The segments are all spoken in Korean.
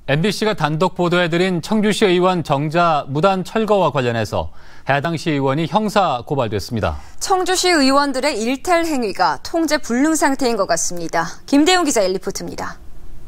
MBC가 단독 보도해드린 청주시 의원 정자 무단 철거와 관련해서 해당 시의원이 형사 고발됐습니다. 청주시 의원들의 일탈 행위가 통제 불능 상태인 것 같습니다. 김대웅 기자의 리포트입니다.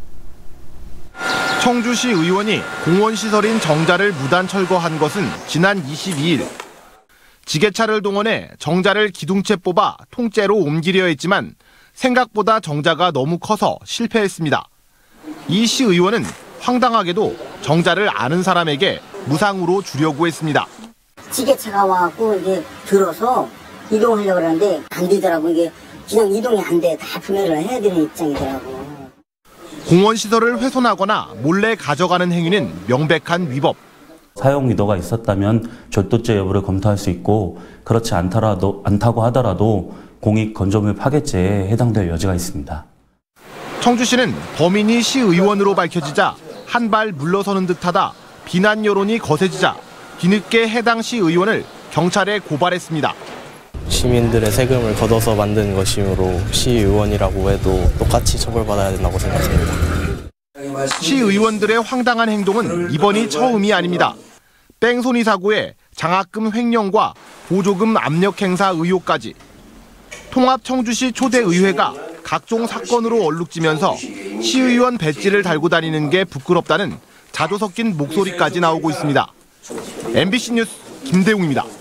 청주시 의원이 공원시설인 정자를 무단 철거한 것은 지난 22일. 지게차를 동원해 정자를 기둥채 뽑아 통째로 옮기려 했지만 생각보다 정자가 너무 커서 실패했습니다. 이 시의원은 황당하게도 정자를 아는 사람에게 무상으로 주려고 했습니다. 지게차가 와갖고 이게 들어서 이동하려고 하는데 안 되더라고. 이게 그냥 이동이 안 돼. 다 분해를 해야 되는 입장이더라고. 공원시설을 훼손하거나 몰래 가져가는 행위는 명백한 위법. 사용 의도가 있었다면 절도죄 여부를 검토할 수 있고 그렇지 않다고 하더라도 공익 건조물 파괴죄에 해당될 여지가 있습니다. 청주시는 범인이 시의원으로 밝혀지자 한 발 물러서는 듯하다 비난 여론이 거세지자 뒤늦게 해당 시의원을 경찰에 고발했습니다. 시민들의 세금을 걷어서 만든 것이므로 시의원이라고 해도 똑같이 처벌받아야 된다고 생각합니다. 시의원들의 황당한 행동은 이번이 처음이 아닙니다. 뺑소니 사고에 장학금 횡령과 보조금 압력 행사 의혹까지. 통합 청주시 초대 의회가 각종 사건으로 얼룩지면서 시의원 배지를 달고 다니는 게 부끄럽다는 자조 섞인 목소리까지 나오고 있습니다. MBC 뉴스 김대웅입니다.